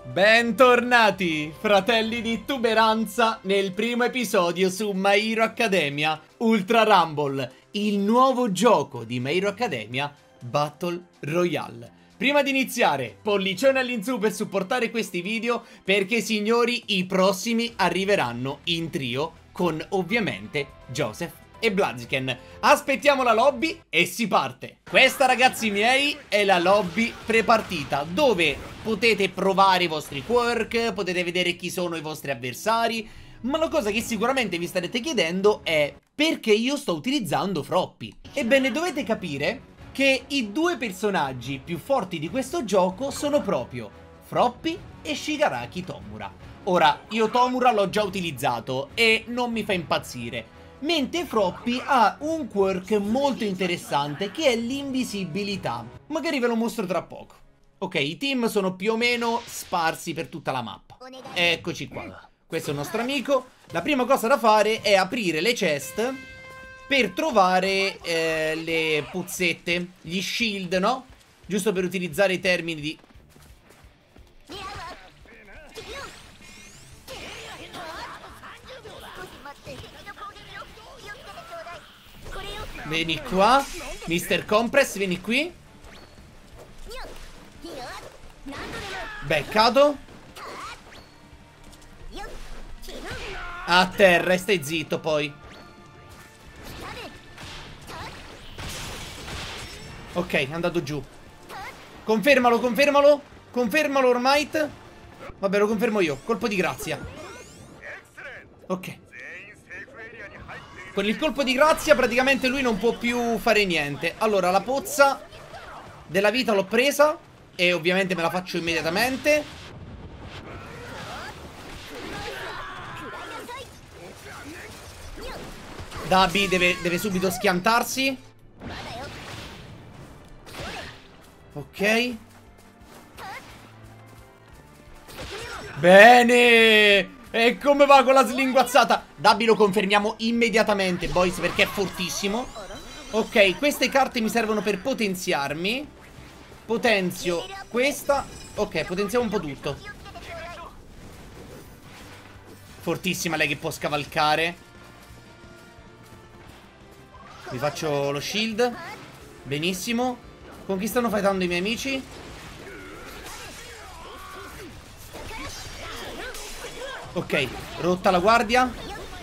Bentornati, fratelli di tuberanza, nel primo episodio su My Hero Academia Ultra Rumble, il nuovo gioco di My Hero Academia Battle Royale. Prima di iniziare, pollicione all'insù per supportare questi video, perché signori, i prossimi arriveranno in trio con ovviamente Joseph e Blaziken. Aspettiamo la lobby e si parte. Questa, ragazzi miei, è la lobby prepartita, dove potete provare i vostri quirk, potete vedere chi sono i vostri avversari. Ma la cosa che sicuramente vi starete chiedendo è: perché io sto utilizzando Froppy? Ebbene, dovete capire che i due personaggi più forti di questo gioco sono proprio Froppy e Shigaraki Tomura. Ora, io Tomura l'ho già utilizzato e non mi fa impazzire, mentre Froppy ha un quirk molto interessante che è l'invisibilità. Magari ve lo mostro tra poco. Ok, i team sono più o meno sparsi per tutta la mappa. Eccoci qua. Questo è il nostro amico. La prima cosa da fare è aprire le chest per trovare le puzzette, gli shield, no? Giusto per utilizzare i termini di... Vieni qua, Mr. Compress, vieni qui. Beccato. A terra e stai zitto poi. Ok, è andato giù. Confermalo, confermalo. Confermalo ormai. Vabbè, lo confermo io. Colpo di grazia. Ok. Con il colpo di grazia praticamente lui non può più fare niente. Allora, la pozza della vita l'ho presa e ovviamente me la faccio immediatamente. Dabi deve subito schiantarsi. Ok. Bene. E come va con la slinguazzata? Dabi lo confermiamo immediatamente, boys, perché è fortissimo. Ok, queste carte mi servono per potenziarmi. Potenzio questa. Ok, potenziamo un po' tutto. Fortissima lei che può scavalcare. Mi faccio lo shield. Benissimo. Con chi stanno fightando i miei amici? Ok, rotta la guardia.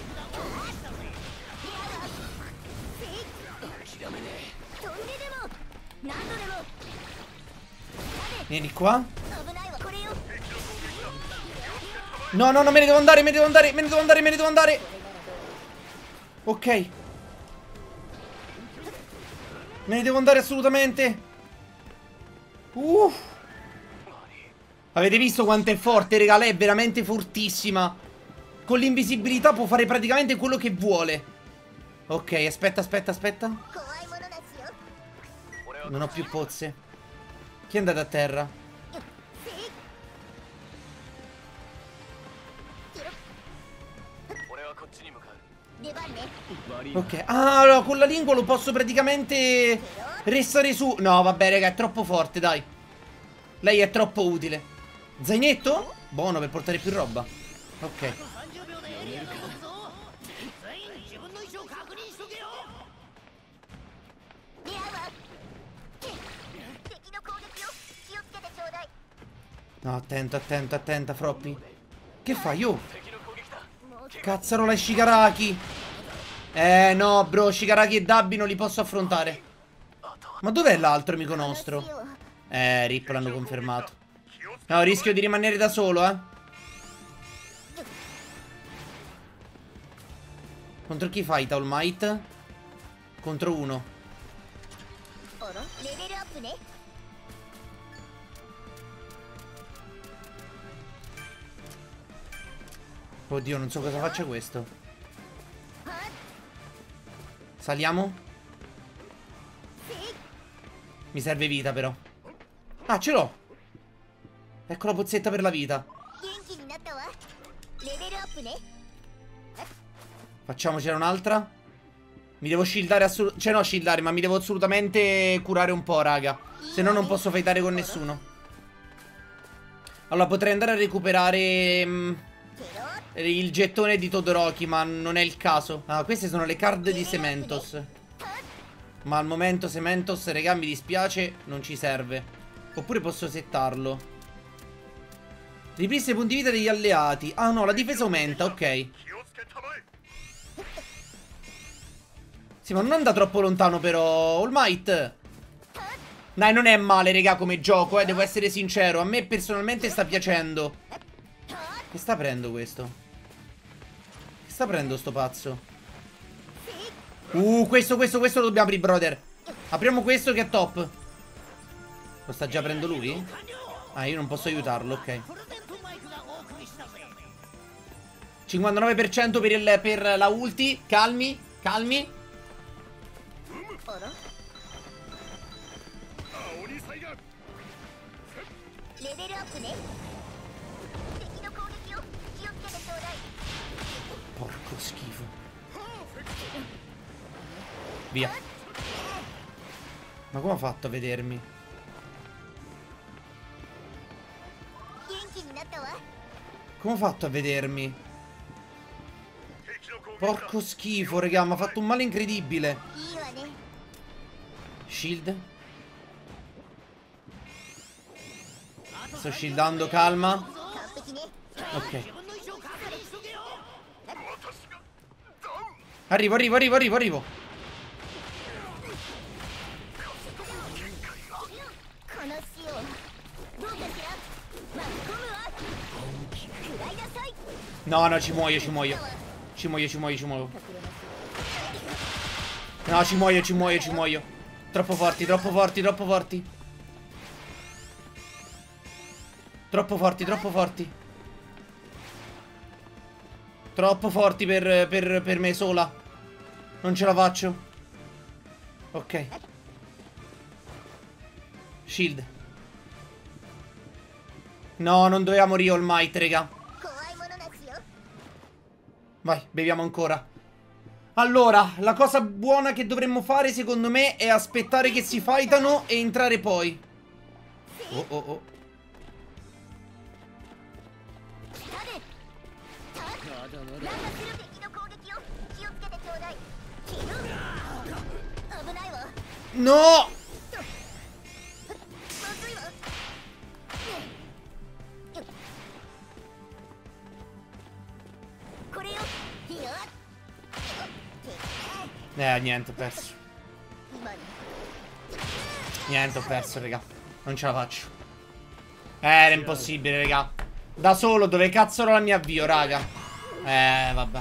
Vieni qua. No, no, no, me ne devo andare, me ne devo andare, me ne devo andare, me ne devo andare. Ok. Me ne devo andare assolutamente. Avete visto quanto è forte, raga? Lei è veramente fortissima. Con l'invisibilità può fare praticamente quello che vuole. Ok, aspetta, aspetta, aspetta. Non ho più pozze. Chi è andato a terra? Ok, ah, allora con la lingua lo posso praticamente restare su. No, vabbè, raga, è troppo forte, dai. Lei è troppo utile. Zainetto? Buono per portare più roba. Ok. No, attento, attento, attenta, Froppy. Che fai, oh? Cazzarola e Shigaraki. No, bro, Shigaraki e Dabi non li posso affrontare. Ma dov'è l'altro amico nostro? Rip l'hanno confermato. No, rischio di rimanere da solo, Contro chi fight All Might? Contro uno. Oddio, non so cosa faccia questo. Saliamo? Mi serve vita però. Ah, ce l'ho. Ecco la pozzetta per la vita. Facciamocela un'altra. Mi devo shieldare assolutamente. Cioè no, shieldare, ma mi devo assolutamente curare un po', raga. Se no non posso fightare con nessuno. Allora potrei andare a recuperare il gettone di Todoroki, ma non è il caso. Ah, queste sono le card di Sementos. Ma al momento Sementos, raga, mi dispiace, non ci serve. Oppure posso settarlo. Ripristina i punti vita degli alleati. Ah no, la difesa aumenta, ok. Sì, ma non anda troppo lontano però. All Might. Dai, non è male, raga, come gioco, devo essere sincero. A me personalmente sta piacendo. Che sta prendendo questo? Che sta prendendo sto pazzo? Questo lo dobbiamo aprire, brother. Apriamo questo che è top. Lo sta già prendendo lui? Ah, io non posso aiutarlo, ok. 59% per la ulti. Calmi, calmi. Porco schifo. Via. Ma come ha fatto a vedermi? Come ha fatto a vedermi? Porco schifo, raga, mi ha fatto un male incredibile. Shield. Sto shieldando, calma. Ok. Arrivo. No, ci muoio. Ci muoio. No, ci muoio. Troppo forti. Troppo forti per me sola. Non ce la faccio. Ok. Shield. No, non doveva morire All Might, raga. Vai, beviamo ancora. Allora, la cosa buona che dovremmo fare, secondo me, è aspettare che si fightano e entrare poi. Oh. No! Niente, ho perso. Niente, ho perso, raga. Non ce la faccio. Era impossibile, raga. Da solo, dove cazzo ero la mia avvio, raga? Vabbè.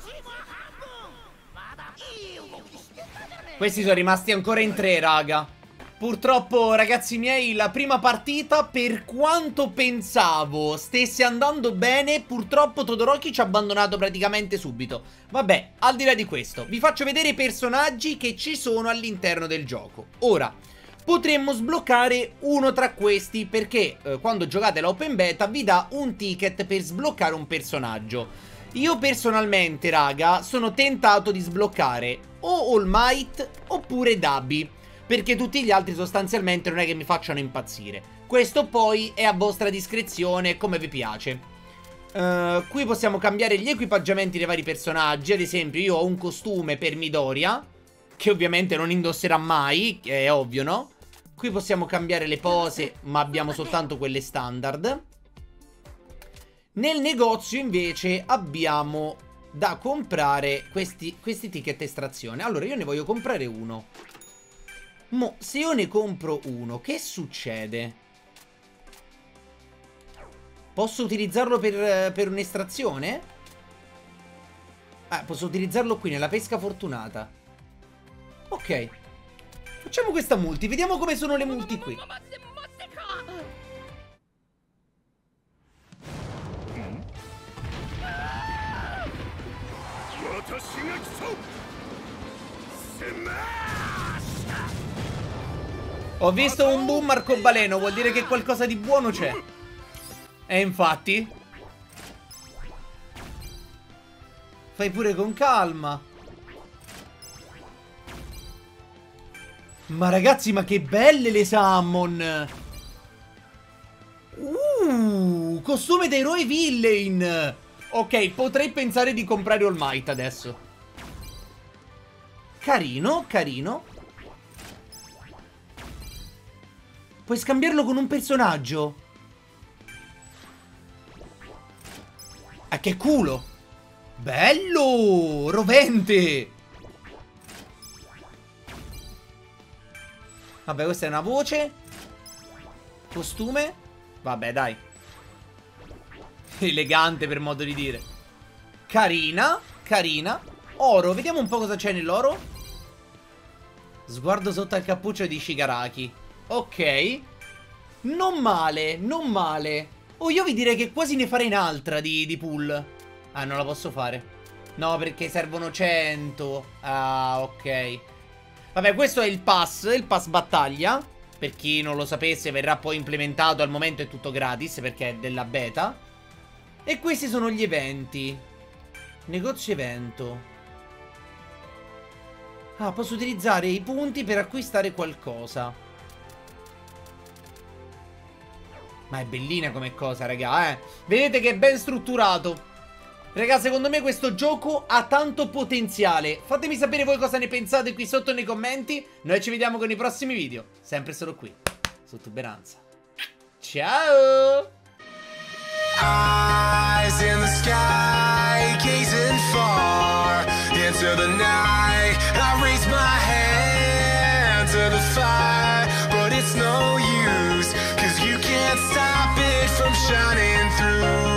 Questi sono rimasti ancora in 3, raga. Purtroppo, ragazzi miei, la prima partita, per quanto pensavo stesse andando bene, purtroppo Todoroki ci ha abbandonato praticamente subito. Vabbè, al di là di questo, vi faccio vedere i personaggi che ci sono all'interno del gioco. Ora, potremmo sbloccare uno tra questi perché quando giocate l'open beta vi dà un ticket per sbloccare un personaggio. Io personalmente, raga, sono tentato di sbloccare o All Might oppure Dabi, perché tutti gli altri sostanzialmente non è che mi facciano impazzire. Questo poi è a vostra discrezione, come vi piace. Qui possiamo cambiare gli equipaggiamenti dei vari personaggi. Ad esempio io ho un costume per Midoriya, che ovviamente non indosserà mai, che è ovvio, no? Qui possiamo cambiare le pose, ma abbiamo soltanto quelle standard. Nel negozio invece abbiamo da comprare questi ticket estrazione. Allora io ne voglio comprare uno. Mo, se io ne compro uno, che succede? Posso utilizzarlo per un'estrazione? Posso utilizzarlo qui nella pesca fortunata. Ok. Facciamo questa multi, vediamo come sono le multi qui. Ho visto un boom arcobaleno, vuol dire che qualcosa di buono c'è. E infatti fai pure con calma. Ma ragazzi, ma che belle le summon. costume da eroe villain. Ok, potrei pensare di comprare All Might adesso. Carino, carino. Puoi scambiarlo con un personaggio. Ah, che culo. Bello, rovente. Vabbè, questa è una voce. Costume. Vabbè, dai. Elegante per modo di dire. Carina, carina. Oro, vediamo un po' cosa c'è nell'oro. Sguardo sotto al cappuccio di Shigaraki. Ok. Non male, non male. Oh, io vi direi che quasi ne farei un'altra di pull. Ah, non la posso fare. No, perché servono 100. Ah, ok. Vabbè, questo è il pass battaglia. Per chi non lo sapesse, verrà poi implementato. Al momento è tutto gratis perché è della beta. E questi sono gli eventi. Negozio evento. Ah, posso utilizzare i punti per acquistare qualcosa. Ma è bellina come cosa, raga, Vedete che è ben strutturato. Raga, secondo me questo gioco ha tanto potenziale. Fatemi sapere voi cosa ne pensate qui sotto nei commenti. Noi ci vediamo con i prossimi video. Sempre solo qui, su Tuberanza. Ciao! Eyes in the sky, gazing far into the night. I raise my hand to the fire, but it's no use, 'cause you can't stop it from shining through.